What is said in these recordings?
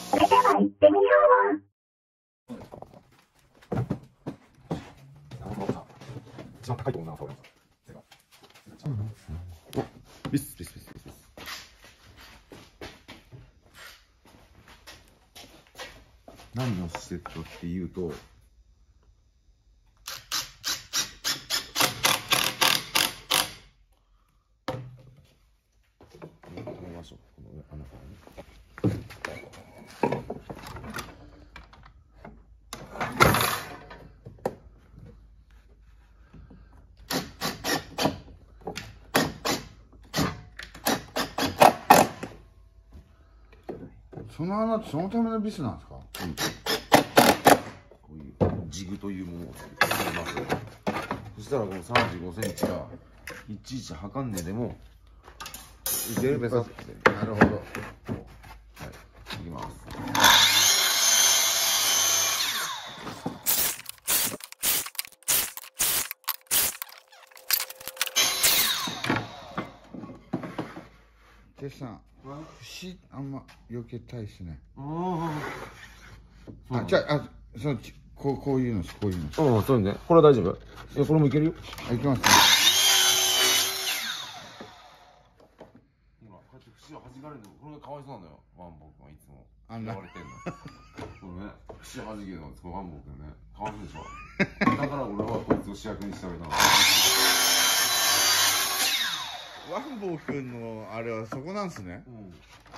それでは行ってみよう。 一番高いと思うな、ビスビスビスビス。何の施設かっていうと、止めましょう。この上穴からね。 その穴ってそのためのビスなんですか？ うん、こういうジグというものを作ります。そしたらこの35センチがいちいち測んねえでもいけるべさって。 なるほど。はい、 いきます。 てっさん、節あんま避けたいですね。 あじゃあ、こういうのです、こういうのです。 ああ、そうね。これは大丈夫。いや、これもいけるよ。 いきますね。 ほら、こうやって節を弾かれるの、これがかわいそうなのよ。ワンボクがいつも。 あんな言われてんの。これね、節弾けるの、ワンボクね。かわいそうでしょ。だから俺はこいつを主役にしてあげたの。 ワンボー君のあれはそこなんですね。 うん。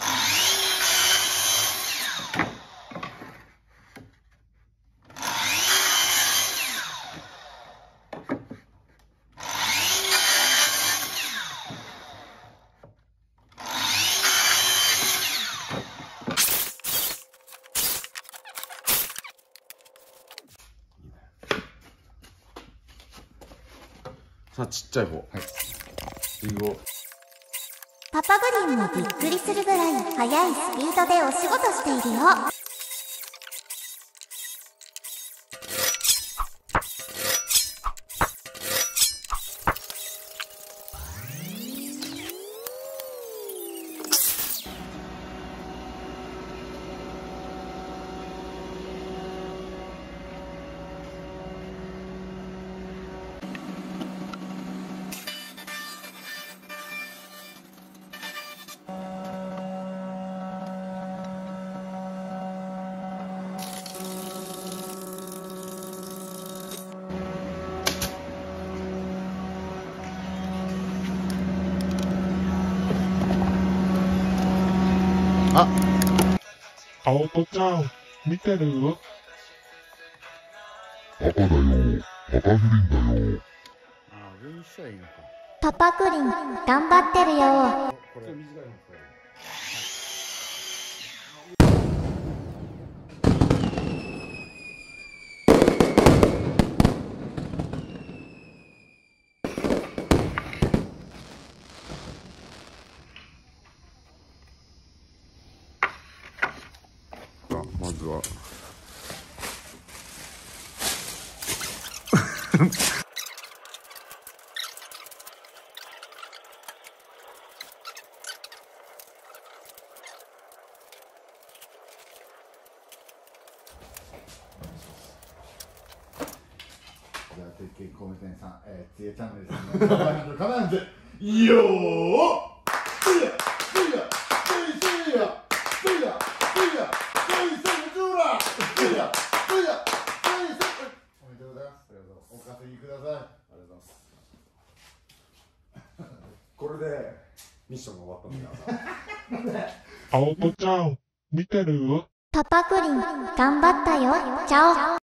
さあ、ちっちゃい方。はい。いいよ。 パパグリンもびっくりするぐらい速いスピードでお仕事しているよ。 青子ちゃん、見てる？ パパだよ。パパグリンだよ。 ああ、上にしたらいいのか。 パパグリン、頑張ってるよ。 これ短いの使える。まずはじゃあ、鉄拳コメ店さん、つやチャンネルですね。必ず、よーこれでミッションが終わったんだよ。 青子ちゃん、見てる？ パパグリン、頑張ったよ。チャオ。